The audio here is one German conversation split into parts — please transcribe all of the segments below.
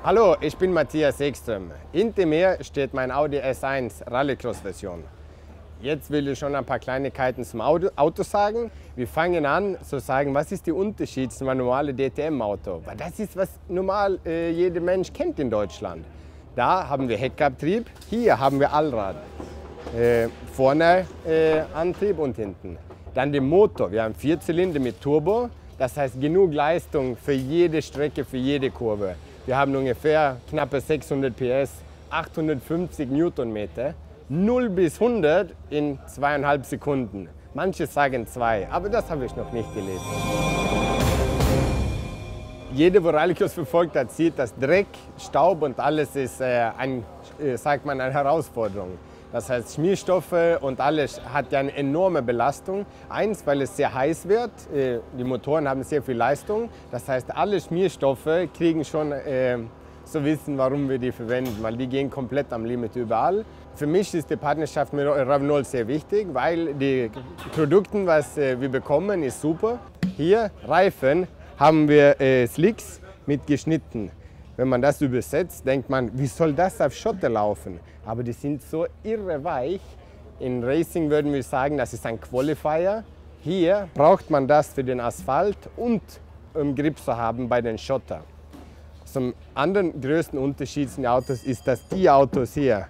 Hallo, ich bin Matthias Ekström. Hinter mir steht mein Audi S1 Rallycross-Version. Jetzt will ich schon ein paar Kleinigkeiten zum Auto sagen. Wir fangen an zu sagen, was ist der Unterschied zum normalen DTM-Auto? Weil das ist, was normal jeder Mensch kennt in Deutschland. Da haben wir Heckabtrieb, hier haben wir Allrad. Vorne Antrieb und hinten. Dann den Motor. Wir haben 4 Zylinder mit Turbo. Das heißt genug Leistung für jede Strecke, für jede Kurve. Wir haben ungefähr knappe 600 PS, 850 Newtonmeter. 0 bis 100 in 2,5 Sekunden. Manche sagen 2, aber das habe ich noch nicht erlebt. Jeder, der Rallycross verfolgt hat, sieht, dass Dreck, Staub und alles ist eine Herausforderung. Das heißt, Schmierstoffe und alles hat ja eine enorme Belastung. Eins, weil es sehr heiß wird, die Motoren haben sehr viel Leistung. Das heißt, alle Schmierstoffe kriegen schon zu wissen, warum wir die verwenden, weil die gehen komplett am Limit überall. Für mich ist die Partnerschaft mit Ravenol sehr wichtig, weil die Produkte, was wir bekommen, ist super. Hier, Reifen, haben wir Slicks mit geschnitten. Wenn man das übersetzt, denkt man, wie soll das auf Schotter laufen? Aber die sind so irre weich. In Racing würden wir sagen, das ist ein Qualifier. Hier braucht man das für den Asphalt und um Grip zu haben bei den Schotter. Zum anderen größten Unterschied in den Autos ist, dass die Autos hier,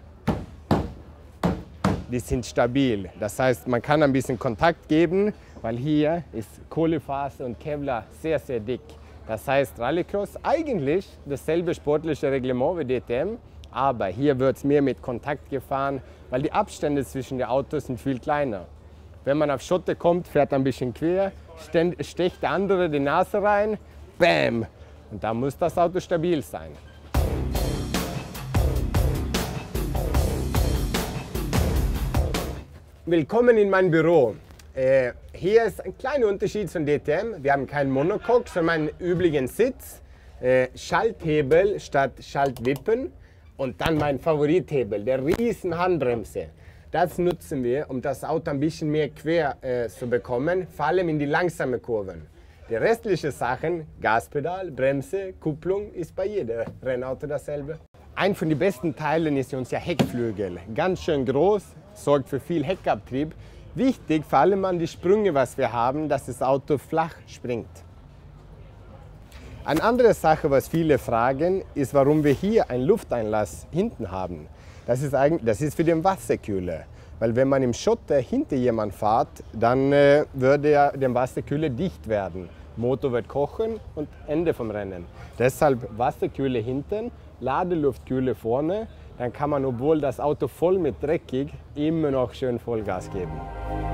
die sind stabil. Das heißt, man kann ein bisschen Kontakt geben, weil hier ist Kohlefaser und Kevlar sehr, sehr dick. Das heißt, Rallycross eigentlich dasselbe sportliche Reglement wie DTM, aber hier wird es mehr mit Kontakt gefahren, weil die Abstände zwischen den Autos sind viel kleiner. Wenn man auf Schotter kommt, fährt ein bisschen quer, stecht der andere die Nase rein, bam! Und da muss das Auto stabil sein. Willkommen in meinem Büro. Hier ist ein kleiner Unterschied von DTM. Wir haben keinen Monocoque, sondern einen üblichen Sitz. Schalthebel statt Schaltwippen. Und dann mein Favorithebel, der riesen Handbremse. Das nutzen wir, um das Auto ein bisschen mehr quer zu bekommen, vor allem in die langsamen Kurven. Die restlichen Sachen, Gaspedal, Bremse, Kupplung, ist bei jedem Rennauto dasselbe. Ein von den besten Teilen ist unser Heckflügel. Ganz schön groß, sorgt für viel Heckabtrieb. Wichtig, vor allem an die Sprünge, was wir haben, dass das Auto flach springt. Eine andere Sache, was viele fragen, ist, warum wir hier einen Lufteinlass hinten haben. Das ist für den Wasserkühler. Weil wenn man im Schotter hinter jemand fährt, dann würde ja der Wasserkühler dicht werden. Motor wird kochen und Ende vom Rennen. Deshalb Wasserkühler hinten, Ladeluftkühler vorne. Dann kann man, obwohl das Auto voll mit dreckig, immer noch schön Vollgas geben.